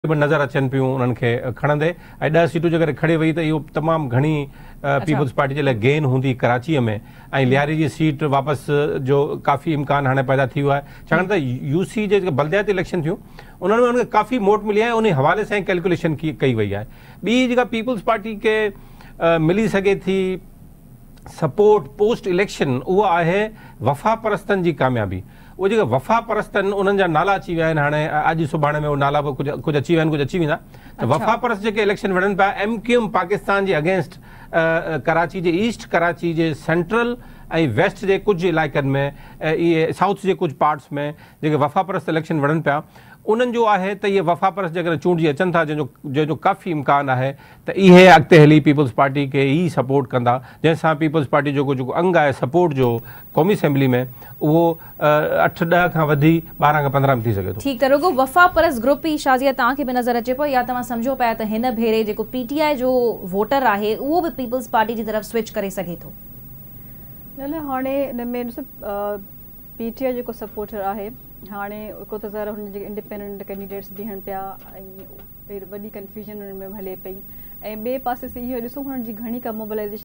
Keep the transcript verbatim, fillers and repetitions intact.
नज़र अचनि पियूं उन्हनि खे खणंदे ऐं ॾह सीटूं जेकर खड़े वई त इहो तमामु घणी पीपल्स पार्टी जे लाइ गेन हूंदी कराचीअ में ऐं लियारी जी सीट वापसि जो काफ़ी इम्कान हाणे पैदा थी वियो आहे छाकाणि त यूसी जे जेके बल्दियाती इलेक्शन थियूं उन्हनि में उनखे काफ़ी वोट मिली आहे उन हवाले सां कैलकुलेशन की कई वई आहे। ॿी जेका पीपल्स पार्टी खे मिली सघे थी सपोर्ट पोस्ट इलेक्शन उहा आहे वफ़ा परस्तनि जी कामयाबी। वो जेके वफ़ा परस्तनि उन्हनि जा नाला अची विया आहिनि हाणे अॼु सुभाणे में उहो नाला बि कुझु कुझु अची विया आहिनि कुझु अची वेंदा त वफ़ा परस्त जेके इलेक्शन विढ़नि पिया एम क्यू एम पाकिस्तान जे अगेंस्ट कराची जे ईस्ट कराची जे सेंट्रल ऐं वेस्ट जे कुझु इलाइक़नि में इहे साउथ जे कुझु पार्ट्स में जेके वफ़ा परस्त इलेक्शन विढ़नि पिया उन्हनि जो आहे त इहे वफ़ा परस्त जेकर चूंडिजी अचनि था जंहिंजो जंहिंजो काफ़ी इम्कान आहे त इहे अॻिते हली पीपल्स पार्टी खे ई सपोर्ट कंदा जंहिंसां पीपल्स पार्टी जो जेको अंग आहे सपोर्ट जो क़ौमी असेंबली में उहो अठ ॾह खां वधी ॿारहं खां पंद्रहं में थी सघे थो। ठीकु आहे रुगो वफ़ा परस्त ग्रुप ई शाज़िया तव्हांखे बि नज़र अचे पियो या तव्हां सम्झो पिया त हिन भेरे जेको पीटीआई जो वोटर आहे उहो बि पीपल्स पार्टी जी तरफ़ स्विच करे सघे थो? न न हाणे हिन में पीटीआई जेको सपोर्टर आहे हाणे हिकु त ज़रा हुन जेके इंडिपेंडेंट कैंडिडेट्स बीहनि पिया ऐं वॾी कंफ्यूजन हुन में हले पई ऐं ॿिए पासे से इहो ॾिसूं हुननि जी घणी का मोबिलाइज़ेशन